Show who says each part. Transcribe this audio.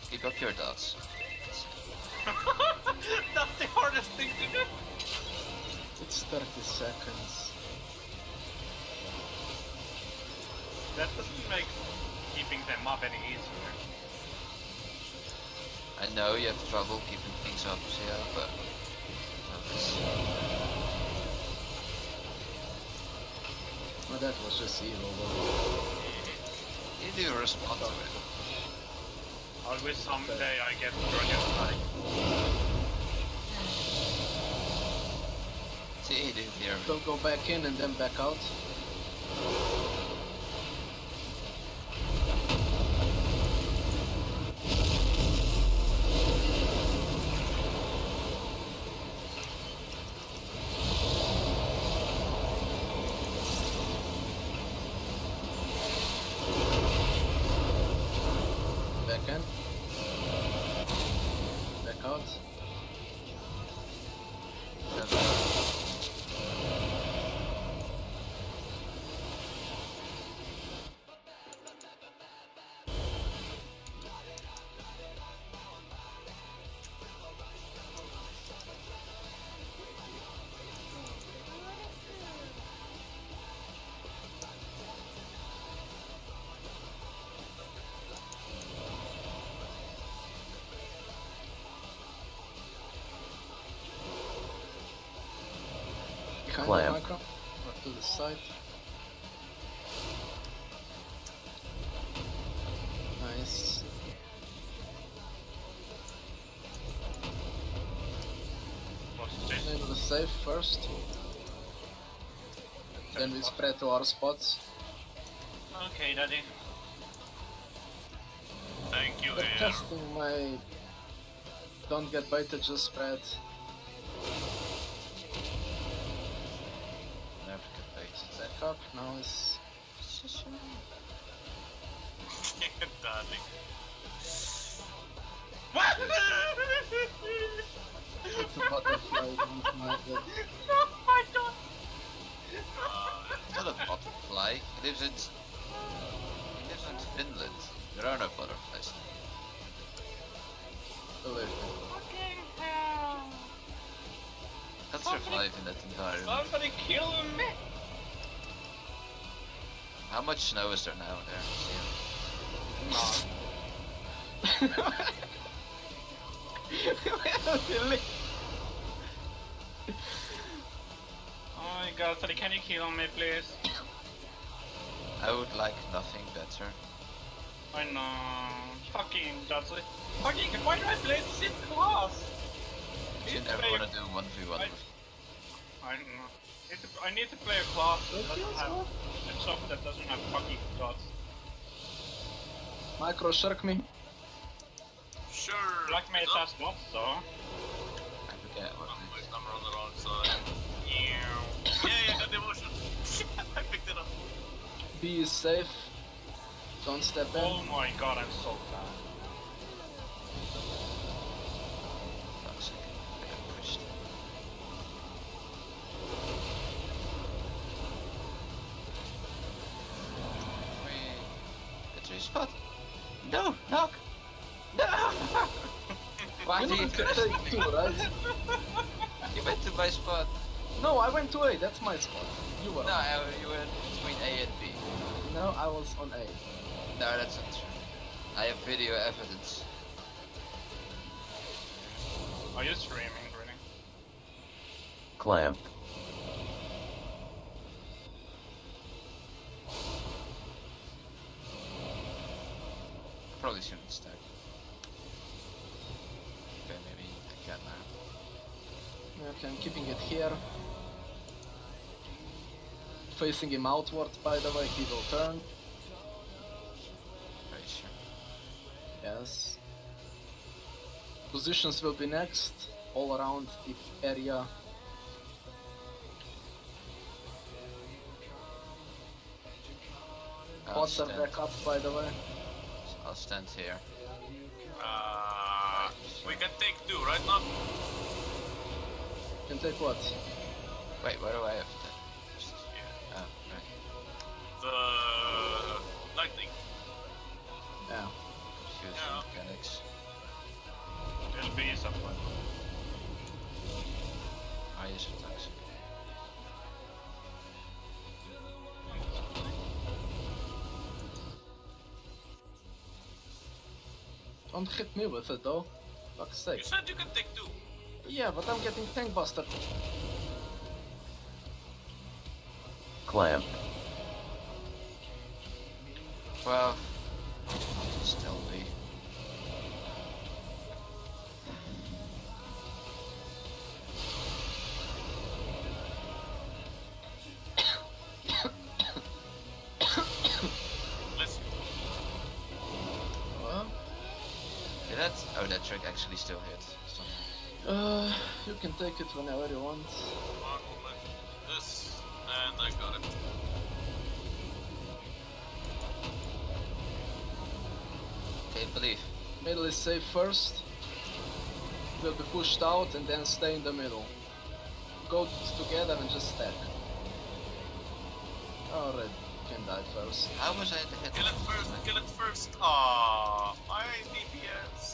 Speaker 1: Keep up your dots.
Speaker 2: That's the hardest thing to do.
Speaker 3: It's 30 seconds.
Speaker 2: That doesn't make keeping them up any easier.
Speaker 1: I know you have trouble keeping things up, so yeah, but...
Speaker 3: Well, that was just evil though.
Speaker 1: You do respond to it.
Speaker 2: I wish someday I get Dragon Strike.
Speaker 1: See, you do hear me.
Speaker 3: Don't go back in and then back out. Back in. Back out. Behind the
Speaker 4: Clamp.
Speaker 3: micro, or to the side. Nice.
Speaker 2: What's this?
Speaker 3: Then the safe first. Then we spread to our spots.
Speaker 2: Okay, daddy. Thank you,
Speaker 3: But
Speaker 2: Air.
Speaker 3: testing my... Don't get baited, just spread.
Speaker 1: Never get baited.
Speaker 3: Back up, now it's...
Speaker 2: Darling. What?
Speaker 3: It's a butterfly, don't mind it.
Speaker 2: No, I don't.
Speaker 1: It's not a butterfly. He lives in Finland. There are no butterflies.
Speaker 3: Believe me.
Speaker 2: Fucking hell.
Speaker 1: Can't survive in that environment.
Speaker 2: Somebody kill me.
Speaker 1: How much snow is there now there?
Speaker 2: No.
Speaker 3: Really?
Speaker 2: Oh my god, Teddy, can you kill me, please?
Speaker 1: I would like nothing better.
Speaker 2: I know. Fucking Dudley. Fucking, why do I play this in class?
Speaker 1: You never want to do 1v1 with
Speaker 2: I don't know. I need to play a class that doesn't have a shop that doesn't have fucking dots.
Speaker 3: Micro, shark me.
Speaker 5: Sure.
Speaker 2: Black Mage has dots though.
Speaker 1: I forget what
Speaker 5: Wait,
Speaker 1: it is.
Speaker 5: I'm on the wrong side. Yeah, got the emotion. I picked it up.
Speaker 3: B is safe. Don't step in.
Speaker 2: Oh my god, I'm so bad.
Speaker 1: Fuck's sake. I got pushed. Wait. Get your spot. No! Knock! No! Why
Speaker 3: You
Speaker 1: did you
Speaker 3: need to
Speaker 1: trust
Speaker 3: take
Speaker 1: me?
Speaker 3: two, right?
Speaker 1: You went to my spot.
Speaker 3: No, I went to A, that's my spot. You were
Speaker 1: No,
Speaker 3: on.
Speaker 1: you went between A and B.
Speaker 3: No, I was on A.
Speaker 1: No, that's not true. I have video evidence.
Speaker 2: Are you streaming, really?
Speaker 4: Clamp.
Speaker 1: Probably shouldn't stack. Okay, maybe I can now.
Speaker 3: Okay, I'm keeping it here. Facing him outward, by the way, he will turn.
Speaker 1: Very sure.
Speaker 3: Yes. Positions will be next, all around the area. Pots are back up, by the way.
Speaker 1: I'll stand here.
Speaker 5: We can take two, right now?
Speaker 3: Can take what?
Speaker 1: Wait, where do I have to?
Speaker 5: Yeah.
Speaker 1: Oh, right.
Speaker 5: The lightning.
Speaker 3: Yeah.
Speaker 1: Confusing
Speaker 5: Yeah.
Speaker 1: mechanics.
Speaker 2: be somewhere.
Speaker 1: Ah, yes, attacks.
Speaker 3: Don't hit me with it though. Fuck's
Speaker 5: You
Speaker 3: sake.
Speaker 5: said you can take 2.
Speaker 3: Yeah, but I'm getting tank buster.
Speaker 4: Clamp.
Speaker 1: Well, still be.
Speaker 5: Listen.
Speaker 3: Well,
Speaker 1: Yeah, that's. Oh, that trick actually still hit. So,
Speaker 3: you can take it whenever you want.
Speaker 5: 1 moment. This. And I got it.
Speaker 1: can't believe.
Speaker 3: Middle is safe first. Will be pushed out and then stay in the middle. Go together and just stack. Alright, can die first.
Speaker 1: How was I at the head?
Speaker 5: Kill it first. Kill it first. Aww. My DPS.